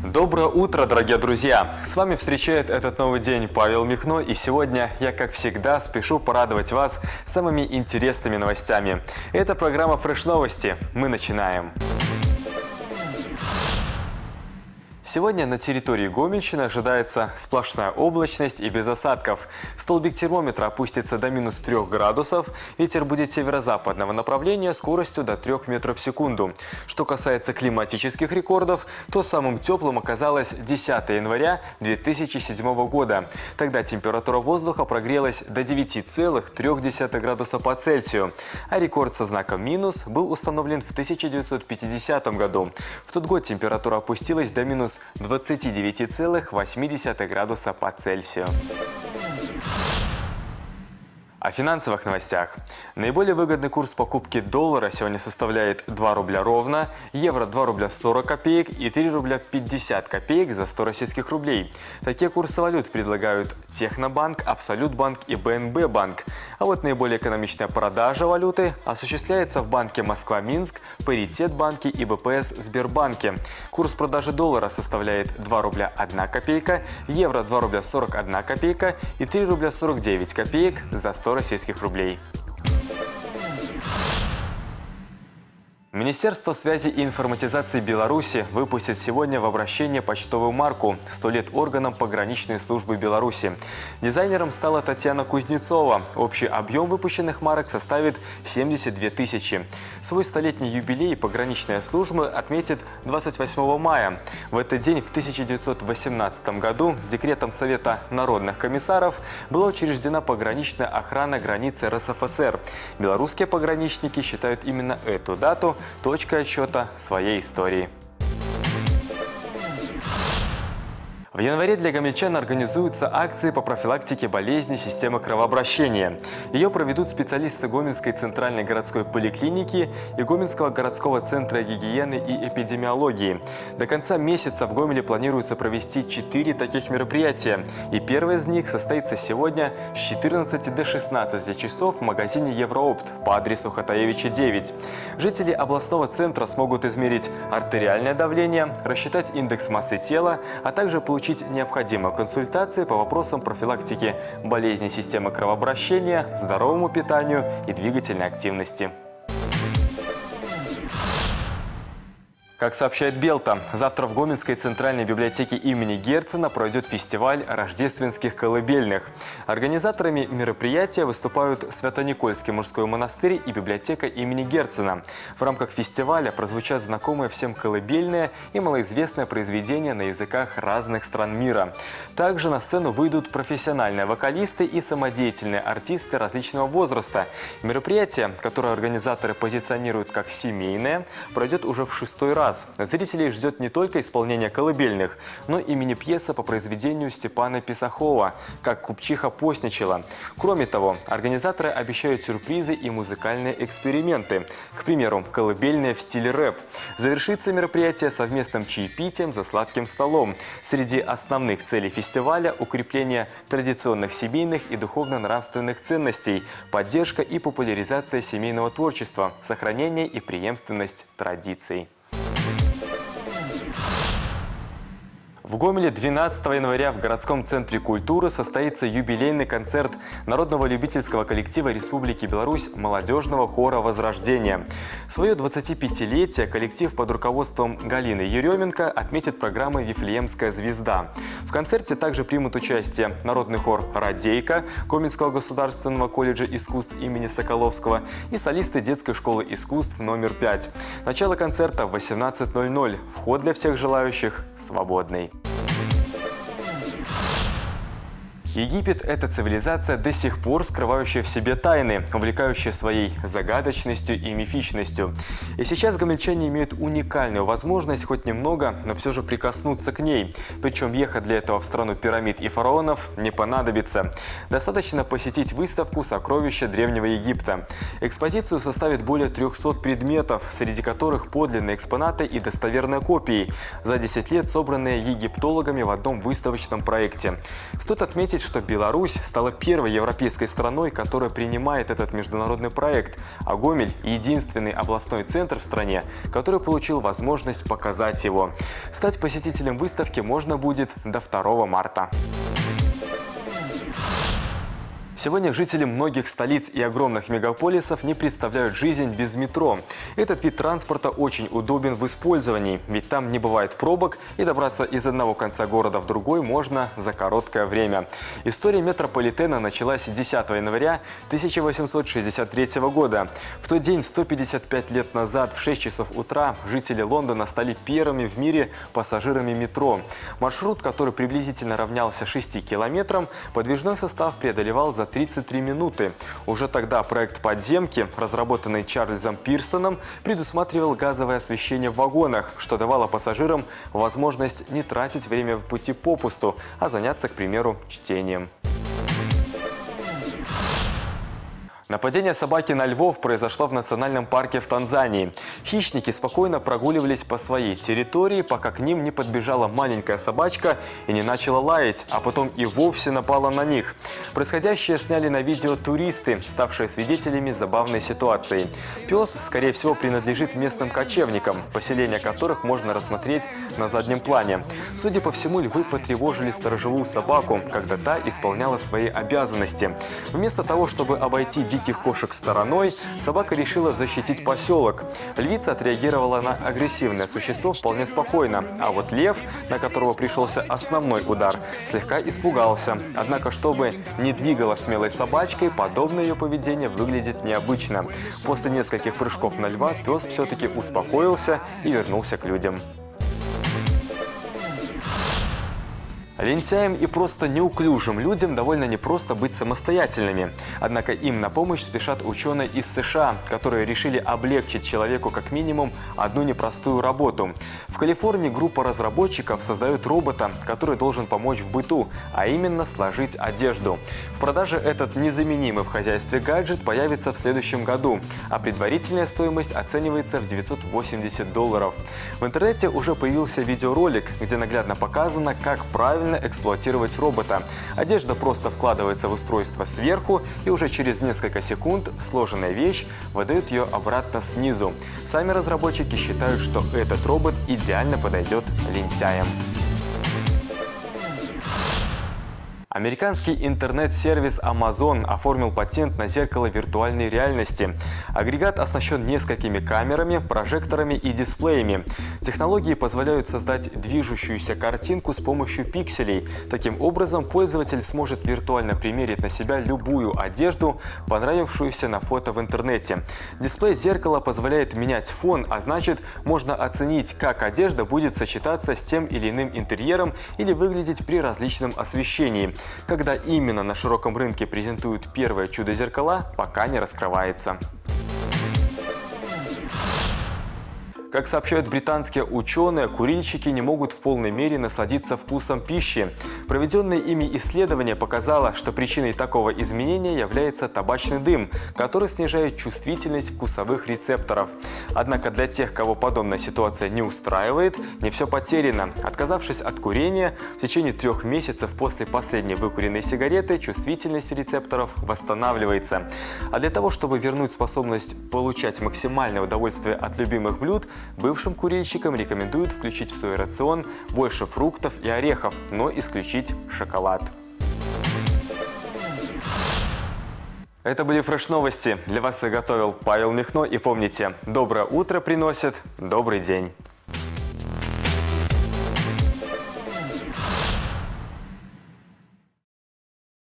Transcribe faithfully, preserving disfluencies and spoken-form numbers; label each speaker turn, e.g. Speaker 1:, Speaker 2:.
Speaker 1: Доброе утро, дорогие друзья! С вами встречает этот новый день Павел Михно, и сегодня я, как всегда, спешу порадовать вас самыми интересными новостями. Это программа «Фреш Новости». Мы начинаем. Сегодня на территории Гомельщины ожидается сплошная облачность и без осадков. Столбик термометра опустится до минус трёх градусов, ветер будет северо-западного направления скоростью до трёх метров в секунду. Что касается климатических рекордов, то самым теплым оказалось десятое января две тысячи седьмого года. Тогда температура воздуха прогрелась до девяти целых трёх десятых градуса по Цельсию, а рекорд со знаком минус был установлен в тысяча девятьсот пятидесятом году. В тот год температура опустилась до минус двадцати девяти целых восьми десятых градуса по Цельсию. О финансовых новостях. Наиболее выгодный курс покупки доллара сегодня составляет два рубля ровно, евро два рубля сорок копеек и три рубля пятьдесят копеек за сто российских рублей. Такие курсы валют предлагают Технобанк, Абсолютбанк и бэ эн бэ банк. А вот наиболее экономичная продажа валюты осуществляется в банке Москва-Минск, Паритет-банке и бэ пэ эс Сбербанке. Курс продажи доллара составляет два рубля одна копейка, евро два рубля сорок одна копейка и три рубля сорок девять копеек за сто российских рублей. Министерство связи и информатизации Беларуси выпустит сегодня в обращение почтовую марку «сто лет органам пограничной службы Беларуси». Дизайнером стала Татьяна Кузнецова. Общий объем выпущенных марок составит семьдесят две тысячи. Свой столетний юбилей пограничная служба отметит двадцать восьмого мая. В этот день в тысяча девятьсот восемнадцатом году декретом Совета народных комиссаров была учреждена пограничная охрана границы эр эс эф эс эр. Белорусские пограничники считают именно эту дату точкой отсчета своей истории. В январе для гомельчан организуются акции по профилактике болезней системы кровообращения. Ее проведут специалисты Гомельской центральной городской поликлиники и Гомельского городского центра гигиены и эпидемиологии. До конца месяца в Гомеле планируется провести четыре таких мероприятия. И первое из них состоится сегодня с четырнадцати до шестнадцати часов в магазине Евроопт по адресу Хатаевича девять. Жители областного центра смогут измерить артериальное давление, рассчитать индекс массы тела, а также получить необходимые консультации по вопросам профилактики болезней системы кровообращения, здоровому питанию и двигательной активности. Как сообщает Белта, завтра в Гомельской центральной библиотеке имени Герцена пройдет фестиваль рождественских колыбельных. Организаторами мероприятия выступают Свято-Никольский мужской монастырь и библиотека имени Герцена. В рамках фестиваля прозвучат знакомые всем колыбельные и малоизвестные произведения на языках разных стран мира. Также на сцену выйдут профессиональные вокалисты и самодеятельные артисты различного возраста. Мероприятие, которое организаторы позиционируют как семейное, пройдет уже в шестой раз. Зрителей ждет не только исполнение колыбельных, но и мини-пьеса по произведению Степана Писахова «Как купчиха постничала». Кроме того, организаторы обещают сюрпризы и музыкальные эксперименты. К примеру, колыбельные в стиле рэп. Завершится мероприятие совместным чаепитием за сладким столом. Среди основных целей фестиваля – укрепление традиционных семейных и духовно-нравственных ценностей, поддержка и популяризация семейного творчества, сохранение и преемственность традиций. В Гомеле двенадцатого января в городском центре культуры состоится юбилейный концерт народного любительского коллектива Республики Беларусь молодежного хора «Возрождение». Свое двадцатипятилетие коллектив под руководством Галины Еременко отметит программой «Вифлеемская звезда». В концерте также примут участие народный хор «Радейка» Гомельского государственного колледжа искусств имени Соколовского и солисты детской школы искусств номер пять. Начало концерта в восемнадцать ноль ноль. Вход для всех желающих свободный. Египет – это цивилизация, до сих пор скрывающая в себе тайны, увлекающая своей загадочностью и мифичностью. И сейчас гомельчане имеют уникальную возможность хоть немного, но все же прикоснуться к ней. Причем ехать для этого в страну пирамид и фараонов не понадобится. Достаточно посетить выставку «Сокровища Древнего Египта». Экспозицию составит более трёхсот предметов, среди которых подлинные экспонаты и достоверные копии, за десять лет собранные египтологами в одном выставочном проекте. Стоит отметить, что Беларусь стала первой европейской страной, которая принимает этот международный проект, а Гомель – единственный областной центр в стране, который получил возможность показать его. Стать посетителем выставки можно будет до второго марта. Сегодня жители многих столиц и огромных мегаполисов не представляют жизнь без метро. Этот вид транспорта очень удобен в использовании, ведь там не бывает пробок и добраться из одного конца города в другой можно за короткое время. История метрополитена началась десятого января тысяча восемьсот шестьдесят третьего года. В тот день, сто пятьдесят пять лет назад, в шесть часов утра, жители Лондона стали первыми в мире пассажирами метро. Маршрут, который приблизительно равнялся шести километрам, подвижной состав преодолевал за тридцать три минуты. Уже тогда проект подземки, разработанный Чарльзом Пирсоном, предусматривал газовое освещение в вагонах, что давало пассажирам возможность не тратить время в пути попусту, а заняться, к примеру, чтением. Нападение собаки на львов произошло в национальном парке в Танзании. Хищники спокойно прогуливались по своей территории, пока к ним не подбежала маленькая собачка и не начала лаять, а потом и вовсе напала на них. Происходящее сняли на видео туристы, ставшие свидетелями забавной ситуации. Пес, скорее всего, принадлежит местным кочевникам, поселения которых можно рассмотреть на заднем плане. Судя по всему, львы потревожили сторожевую собаку, когда та исполняла свои обязанности. Вместо того, чтобы обойти диких диких кошек стороной, собака решила защитить поселок. Львица отреагировала на агрессивное существо вполне спокойно, а вот лев, на которого пришелся основной удар, слегка испугался. Однако, чтобы не двигала смелой собачкой, подобное ее поведение выглядит необычно. После нескольких прыжков на льва пес все-таки успокоился и вернулся к людям. Лентяям и просто неуклюжим людям довольно непросто быть самостоятельными. Однако им на помощь спешат ученые из США, которые решили облегчить человеку как минимум одну непростую работу. В Калифорнии группа разработчиков создает робота, который должен помочь в быту, а именно сложить одежду. В продаже этот незаменимый в хозяйстве гаджет появится в следующем году, а предварительная стоимость оценивается в девятьсот восемьдесят долларов. В интернете уже появился видеоролик, где наглядно показано, как правильно эксплуатировать робота. Одежда просто вкладывается в устройство сверху, и уже через несколько секунд сложенная вещь выдает ее обратно снизу. Сами разработчики считают, что этот робот идеально подойдет лентяям. Американский интернет-сервис Amazon оформил патент на зеркало виртуальной реальности. Агрегат оснащен несколькими камерами, прожекторами и дисплеями. Технологии позволяют создать движущуюся картинку с помощью пикселей. Таким образом, пользователь сможет виртуально примерить на себя любую одежду, понравившуюся на фото в интернете. Дисплей зеркала позволяет менять фон, а значит, можно оценить, как одежда будет сочетаться с тем или иным интерьером или выглядеть при различном освещении. Когда именно на широком рынке презентуют первое чудо-зеркала, пока не раскрывается. Как сообщают британские ученые, курильщики не могут в полной мере насладиться вкусом пищи. Проведенное ими исследование показало, что причиной такого изменения является табачный дым, который снижает чувствительность вкусовых рецепторов. Однако для тех, кого подобная ситуация не устраивает, не все потеряно. Отказавшись от курения, в течение трех месяцев после последней выкуренной сигареты чувствительность рецепторов восстанавливается. А для того, чтобы вернуть способность получать максимальное удовольствие от любимых блюд, бывшим курильщикам рекомендуют включить в свой рацион больше фруктов и орехов, но исключить шоколад. Это были фреш-новости. Для вас их готовил Павел Михно. И помните, доброе утро приносит добрый день.